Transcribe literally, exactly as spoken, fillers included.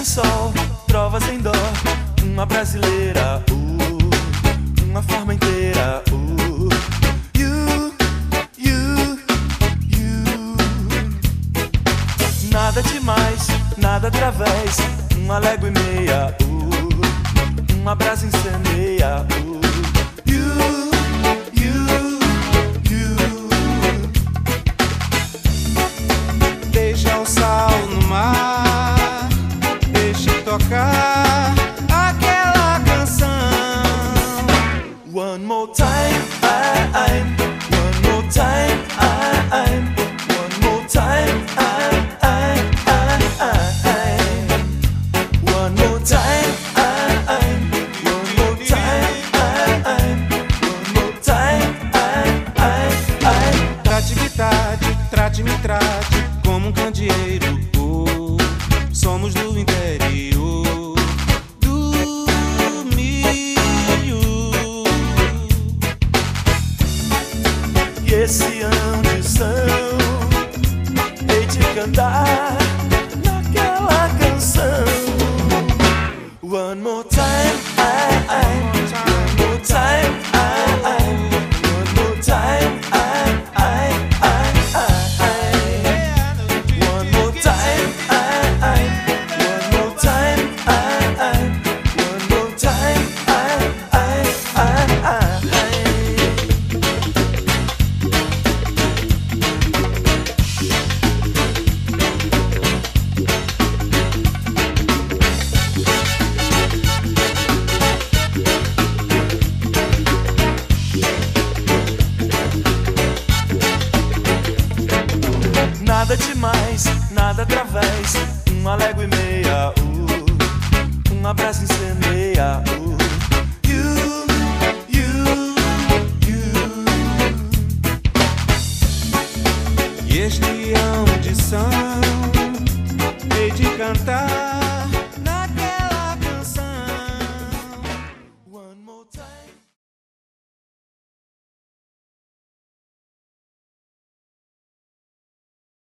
sol, trovas em dó, uma brasileira, uh, uma forma inteira, uh, you, you, you. Nada demais, nada através, uma légua e meia, uh, uma brasa incendeia, uh, you, you, you. Deixa o sal no mar, deixa tocar aquela canção. One more time, I'm, one more time, I'm, one more time, I'm, one more time, I'm, one more time, I'm, one more time, I'm. Trate-me, trate, trate-me, trate como um candeeiro. Oh, somos do interior do milho. E esse ambição, hei de cantar naquela canção. One more time, I, I, one more time, I, I, one more time, I, I, I, I. One more time, I, I, one more time, I, I, one more time, I, I, I, I. Nada demais, nada através, uma légua e meia, uh, uma brasa incendeia, uh.